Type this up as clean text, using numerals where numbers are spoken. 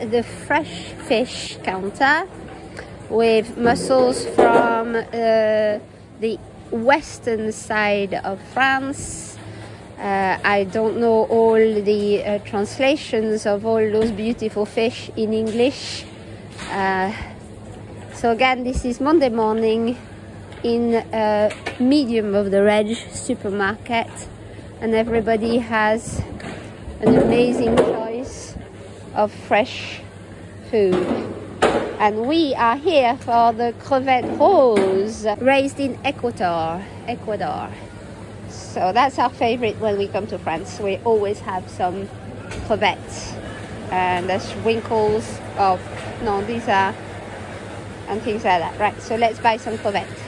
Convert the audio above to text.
the fresh fish counter with mussels from the western side of France. I don't know all the translations of all those beautiful fish in English. So again, this is Monday morning in a medium of the Reg supermarket, and everybody has an amazing choice of fresh food. And we are here for the crevette rose, raised in Ecuador. So that's our favorite when we come to France. We always have some crevettes. And there's winkles of, no, these are, and things like that. Right, so let's buy some crevettes.